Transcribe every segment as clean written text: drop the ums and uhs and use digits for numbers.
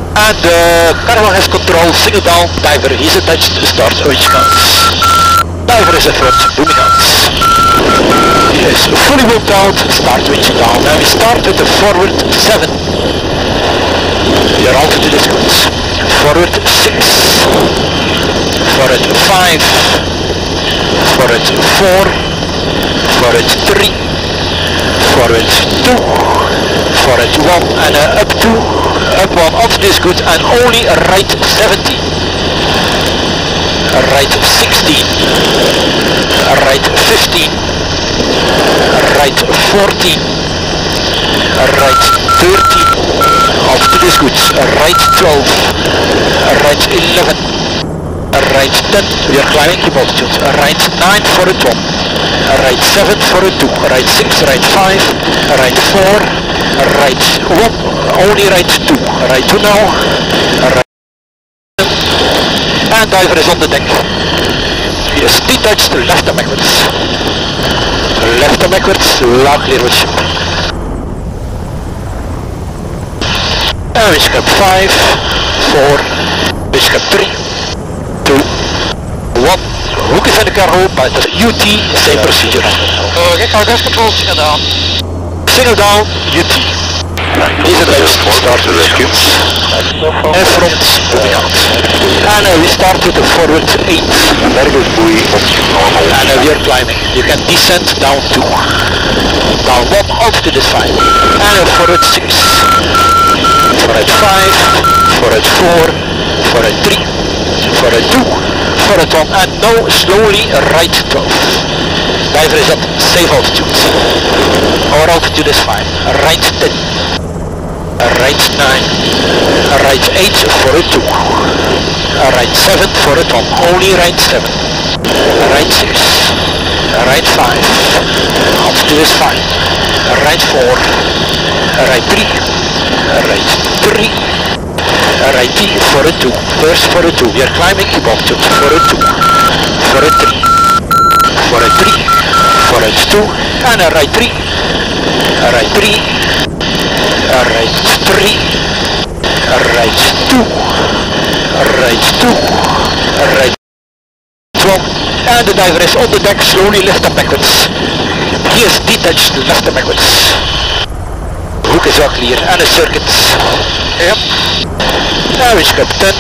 And cargo has control, single down, diver is attached, start winch counts. Diver is at front, booming out. Yes, fully booked out, start winching down. And we start with the forward 7. Your altitude is good. Forward 6. Forward 5. Forward 4. Forward 3. Forward 2. Forward 1 and up 2. Up 1, altitude is good and only right 70. Right 16. Right 15. Right 14. Right 13. Altitude is good. Right 12. Right 11. Right 10. We are climbing, keep altitude. Right 9 for a 1. Right 7 for a 2. Right 6. Right 5. Right 4. Right 1. Only right 2. Right 2 now. Right. And diver is on the deck. Yes, detached left and backwards. Left and backwards, loud clear with ship. And winch cap 5, 4, winch cap 3, 2, 1. Hoek is in de cargo, buiten UT, same procedure. Okay, cargo has control, single down. Single down, UT. Is attached, start to rescue. And front, moving out. And we start with the forward 8. Very good, buoy, and we are climbing. You can descend down 2. Down 1, altitude is 5. And forward 6. Forward 5. Forward 4. Forward 3. Forward 2. Forward 1. And now slowly right 12. Diver is at safe altitude. Our altitude is 5. Right 10. Right 9, right 8 for a 2, right 7 for a 1, only right 7, right 6, right 5, altitude is 5, right 4, right 3, right 3, right D for a 2, first for a 2, we are climbing, keep altitude, for a 2, for a 3, for a 3, for a 2, and a right 3, right 3, right 3, right 2, right 2, right 1, and the diver is on the deck, slowly left and backwards. He is detached left and backwards. Hoek is wel clear, and a circuit. Yep. And winch cap 10.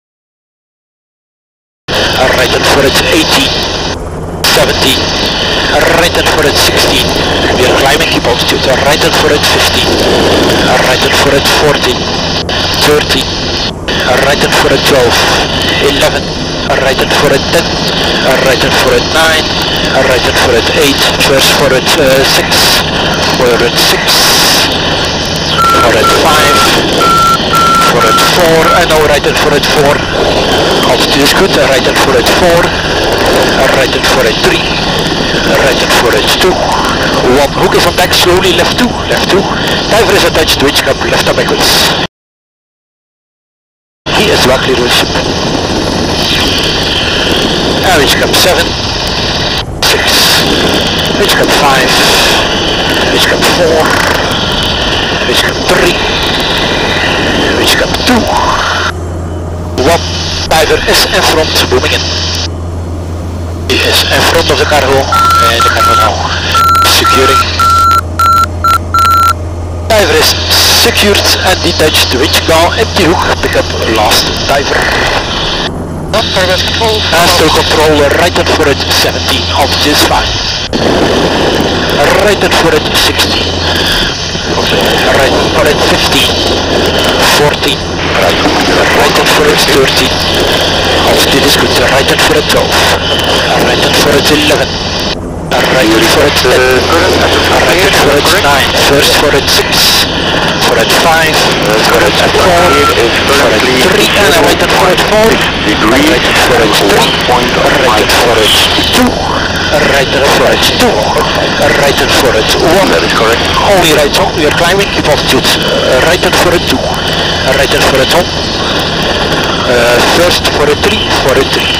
Right and for it 18, 17. Right and for it 16, we are climbing, keep altitude, right and for it 15, right and for it 14, 13, right and for it 12, 11, right and for it 10, right and for it 9, right and for it 8, first for it 6, for it 6, for it 5, for it 4, and now right and for it 4, altitude is good, right and for it 4, right and for it 3, right and for it 2, 1, hook is on deck, slowly left 2, diver is attached, winch cap left and backwards. He is well clear with ship. And winch cap 7, 6, winch cap 5, winch cap 4, winch cap 3, winch cap 2, 1, diver is in front, booming in. He is in front of the cargo, and the cargo now securing. Diver is secured and detached, winch down, empty hook, pick up last diver. Cargo has control. And still control, right and for it 17, altitude is 5. Right and for it 16. Right and for it 15. 14. Right and for it 13. Altitude is good, right and for it 12. Right and for it 11. Right and for it 10. Right and for it 9. First for it 6. For it 5. For it 4. For it 3. And right and for it 4. Right and for it 3. Right and for it 2. Right and for it 2. Right and for it 1. That is correct. Only right on. We are climbing, keep altitude. Right and for it 2. Right and for it 1. First for a 3. For a 3.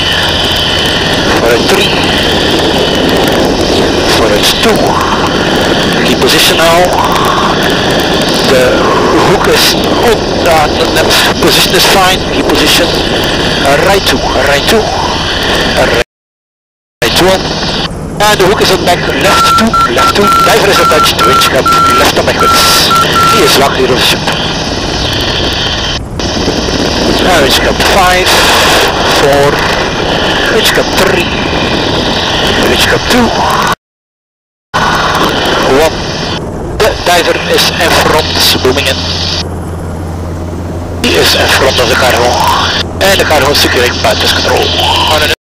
For a 3. For it 2. Keep position now. The hook is position is fine. He position right 2, right 2, right 2 on. And the hook is on back left 2, left 2. Diver is attached, winch cap left on backwards. He is locked here of the ship. Winch cap 5, 4, winch cap 3, winch cap 2, 1. The diver is in front, booming in. He is in front of the cargo. En de cargo securing path control.